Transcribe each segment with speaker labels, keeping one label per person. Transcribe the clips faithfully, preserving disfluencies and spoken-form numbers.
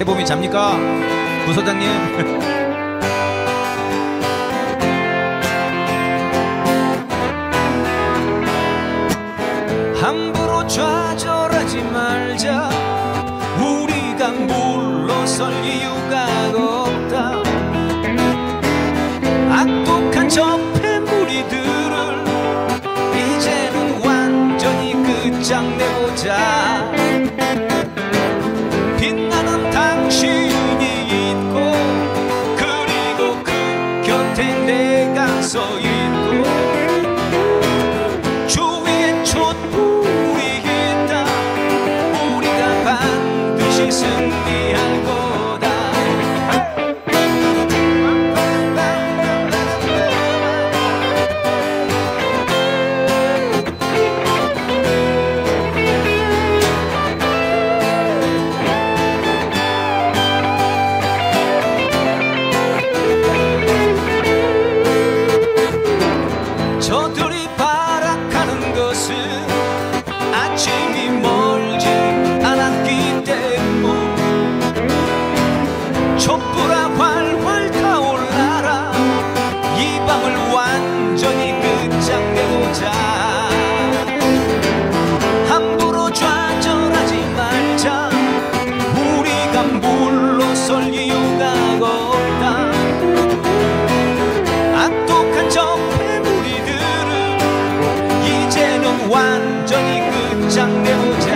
Speaker 1: 태범이 잡니까? 부소장님. 함부로 좌절하지 말자. 우리가 물러설 이유가 없다. 악독한 저 패무리들을 이제는 완전히 끝장내보자. 빛나는 당신이 있고 그리고 그 곁에 내가 서 있고 주위에 촛불이 있다. 우리가 반드시 승리할 거다. 저들이 발악하는 것은 아침이 멀지 않았기 때문. 촛불아 활활 타올라라. 이 밤을 완전히 끝장내보자. 함부로 좌절하지 말자. 우리가 물러설 이유가 없다. 악독한 저 완전히 끝장내보자.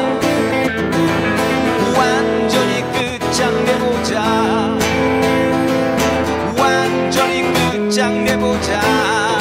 Speaker 1: 완전히 끝장내보자. 완전히 끝장내보자.